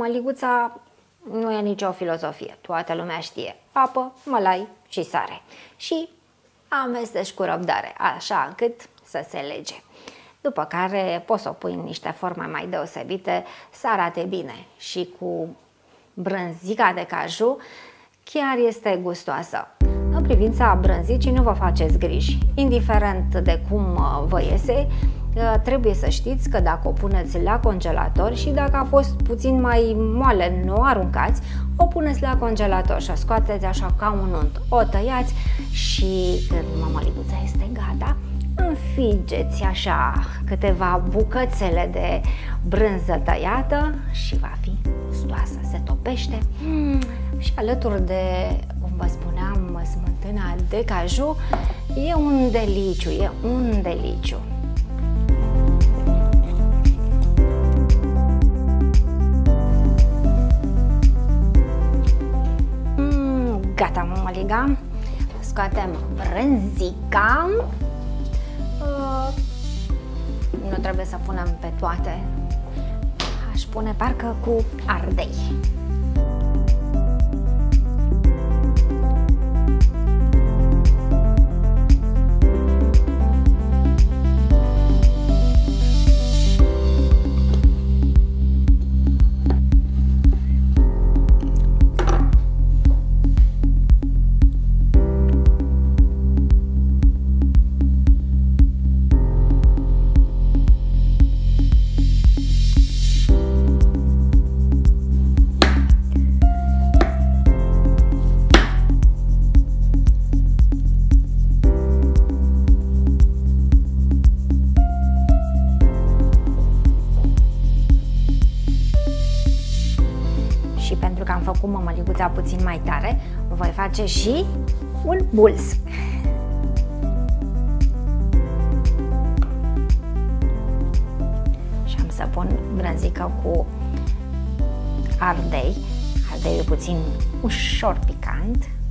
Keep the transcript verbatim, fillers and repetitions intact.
mămăliguța nu e nicio filozofie, toată lumea știe. Apă, mălai și sare. Și amesteci cu răbdare, așa încât să se lege. După care poți să o pui în niște forme mai deosebite, să arate bine și cu brânzica de caju chiar este gustoasă. În privința brânzicii nu vă faceți griji, indiferent de cum vă iese, trebuie să știți că dacă o puneți la congelator și dacă a fost puțin mai moale, nu o aruncați, o puneți la congelator și o scoateți așa ca un unt. O tăiați și când mămăliguța este gata, înfigeți așa câteva bucățele de brânză tăiată și va fi gustoasă, se topește. Mm, și alături de, cum vă spuneam, smântâna de caju, e un deliciu, e un deliciu. Mm, gata, mămăliga. Scoatem brânzica. Uh, nu trebuie să punem pe toate. Aș pune parcă cu ardei. Pentru că am făcut mămăliguța puțin mai tare, voi face și un bulz. Și am să pun brânzică cu ardei. Ardeiul puțin ușor picant.